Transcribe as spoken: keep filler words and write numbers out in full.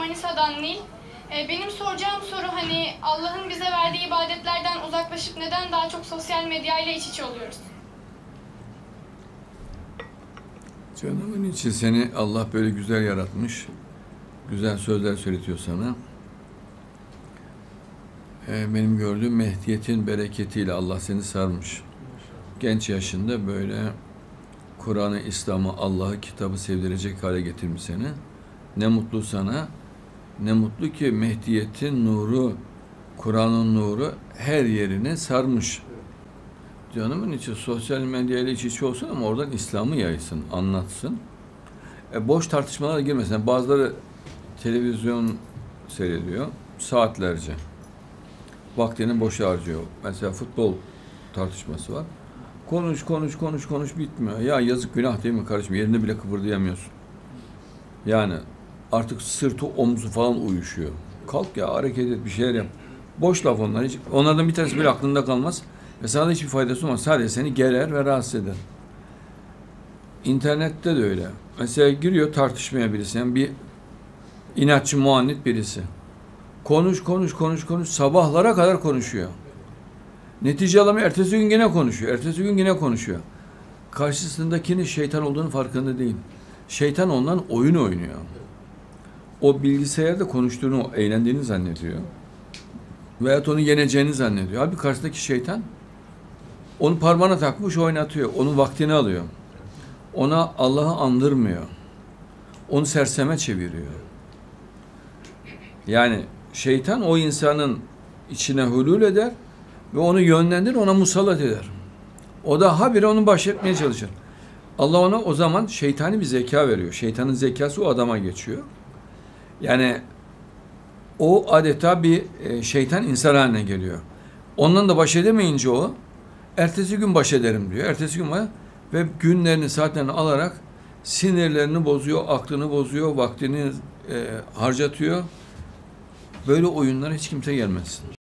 Manisa'dan Nil. Ee, benim soracağım soru hani Allah'ın bize verdiği ibadetlerden uzaklaşıp neden daha çok sosyal medyayla iç içe oluyoruz? Canımın içi, seni Allah böyle güzel yaratmış. Güzel sözler söyletiyor sana. Ee, benim gördüğüm Mehdiyet'in bereketiyle Allah seni sarmış. Genç yaşında böyle Kur'an'ı, İslam'ı, Allah'ı, kitabı sevdirecek hale getirmiş seni. Ne mutlu sana. Ne mutlu ki Mehdiyet'in nuru, Kur'an'ın nuru her yerine sarmış. Canımın içi sosyal medyayla iç içe olsun ama oradan İslam'ı yaysın, anlatsın. E, boş tartışmalara girmesin. Bazıları televizyon seyrediyor saatlerce. Vaktini boşa harcıyor. Mesela futbol tartışması var. Konuş, konuş, konuş, konuş bitmiyor. Ya yazık, günah değil mi kardeşim? Yerine bile kıpırdayamıyorsun. Yani artık sırtı, omzu falan uyuşuyor. Kalk ya, hareket et, bir şeyler yap. Boş laf onlar. Hiç, onlardan bir tanesi bile aklında kalmaz. Ve sana da hiçbir faydası olmaz. Sadece seni gerer ve rahatsız eder. İnternette de öyle. Mesela giriyor tartışmaya birisi. Yani bir inatçı, muannit birisi. Konuş, konuş, konuş, konuş. Sabahlara kadar konuşuyor. Netice alamıyor. Ertesi gün yine konuşuyor. Ertesi gün yine konuşuyor. Karşısındakinin şeytan olduğunu farkında değil. Şeytan ondan oyun oynuyor. O bilgisayarda konuştuğunu, eğlendiğini zannediyor. Veyahut onu yeneceğini zannediyor. Halbuki karşısındaki şeytan onu parmağına takmış oynatıyor. Onun vaktini alıyor. Ona Allah'ı andırmıyor. Onu serseme çeviriyor. Yani şeytan o insanın içine hulul eder ve onu yönlendirir, ona musallat eder. O da habire onu baş etmeye çalışır. Allah ona o zaman şeytani bir zeka veriyor. Şeytanın zekası o adama geçiyor. Yani o adeta bir şeytan insan haline geliyor. Ondan da baş edemeyince o, ertesi gün baş ederim diyor. Ertesi gün var ve günlerini, saatlerini alarak sinirlerini bozuyor, aklını bozuyor, vaktini e, harcatıyor. Böyle oyunlara hiç kimse gelmez.